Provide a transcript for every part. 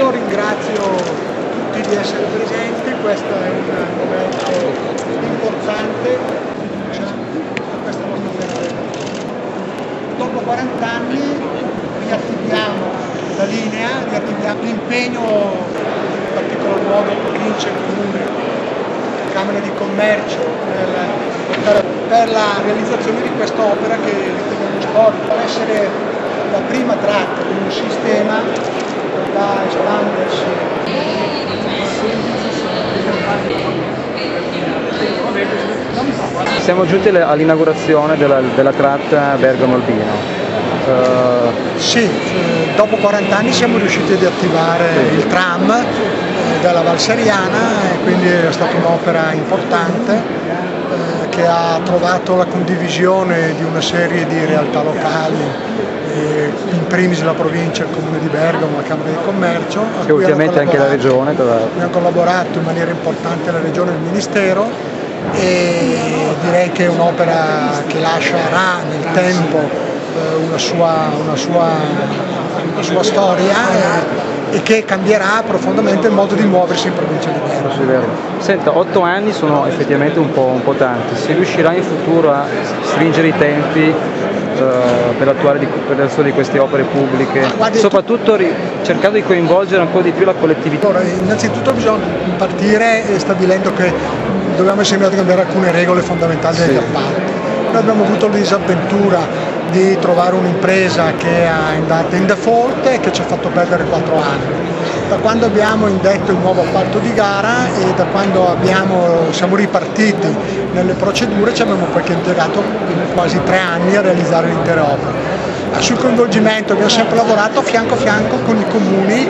io ringrazio tutti di essere presenti, questo è un momento importante per questa nostra festa. Dopo 40 anni riattiviamo la linea, riattiviamo l'impegno, in particolar modo provincia e comune, Camera di Commercio, per la realizzazione di quest'opera che riteniamo storica, per essere la prima tratta di un sistema da espandersi. Siamo giunti all'inaugurazione della tratta Bergamo-Albino. Sì, dopo 40 anni siamo riusciti ad attivare il tram della Val Seriana e quindi è stata un'opera importante che ha trovato la condivisione di una serie di realtà locali, in primis la provincia, il comune di Bergamo, la Camera di Commercio, e ultimamente anche la regione. Abbiamo collaborato in maniera importante la regione e il ministero e direi che è un'opera che lascerà nel tempo una sua storia e che cambierà profondamente il modo di muoversi in provincia di Bergamo. Senta, 8 anni sono effettivamente un po' tanti, si riuscirà in futuro a stringere i tempi per l'azione di queste opere pubbliche, soprattutto cercando di coinvolgere ancora di più la collettività? Allora, innanzitutto bisogna partire stabilendo che dobbiamo essere in grado di cambiare alcune regole fondamentali degli appalti. Noi abbiamo avuto la disavventura di trovare un'impresa che è andata in default e che ci ha fatto perdere 4 anni. Da quando abbiamo indetto il nuovo appalto di gara e da quando siamo ripartiti nelle procedure ci abbiamo poi impiegato quasi 3 anni a realizzare l'intera opera. Sul coinvolgimento abbiamo sempre lavorato fianco a fianco con i comuni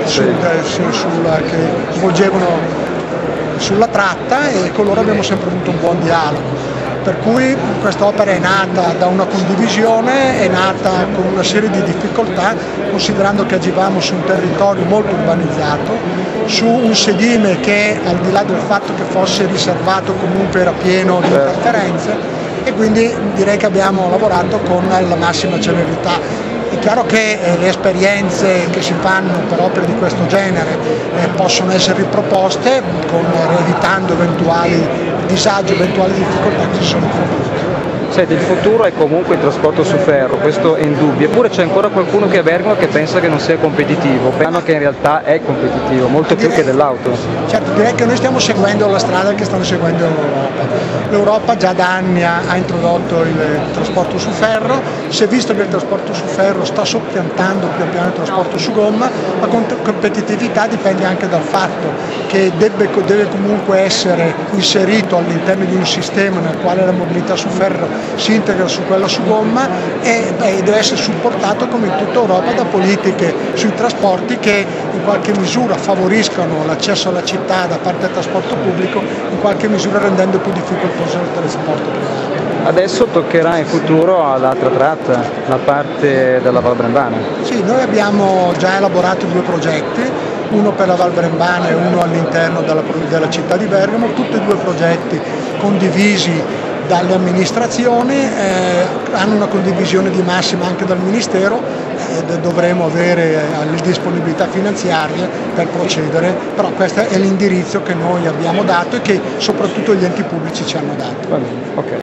che svolgevano sulla tratta e con loro abbiamo sempre avuto un buon dialogo. Per cui questa opera è nata da una condivisione, è nata con una serie di difficoltà, considerando che agivamo su un territorio molto urbanizzato, su un sedime che al di là del fatto che fosse riservato comunque era pieno di interferenze e quindi direi che abbiamo lavorato con la massima celerità. È chiaro che le esperienze che si fanno per opere di questo genere possono essere riproposte evitando eventuali disagi, eventuali difficoltà che ci sono fuori. Senti, il futuro è comunque il trasporto su ferro, questo è indubbio, eppure c'è ancora qualcuno che a Bergamo che pensa che non sia competitivo, pensano che in realtà è competitivo, molto più che dell'auto. Certo, direi che noi stiamo seguendo la strada che stanno seguendo l'Europa. L'Europa già da anni ha introdotto il trasporto su ferro, si è visto che il trasporto su ferro sta soppiantando pian piano il trasporto su gomma, la competitività dipende anche dal fatto che deve comunque essere inserito all'interno di un sistema nel quale la mobilità su ferro si integra su quella su gomma e deve essere supportato come in tutta Europa da politiche sui trasporti che in qualche misura favoriscano l'accesso alla città da parte del trasporto pubblico, in qualche misura rendendo più difficoltoso il trasporto privato. Adesso toccherà in futuro all'altra tratta, la parte della Val Brembana. Sì, noi abbiamo già elaborato 2 progetti, uno per la Val Brembana e uno all'interno della città di Bergamo, tutti e 2 progetti condivisi dalle amministrazioni, hanno una condivisione di massima anche dal Ministero, dovremo avere le disponibilità finanziarie per procedere, però questo è l'indirizzo che noi abbiamo dato e che soprattutto gli enti pubblici ci hanno dato. Va bene, okay.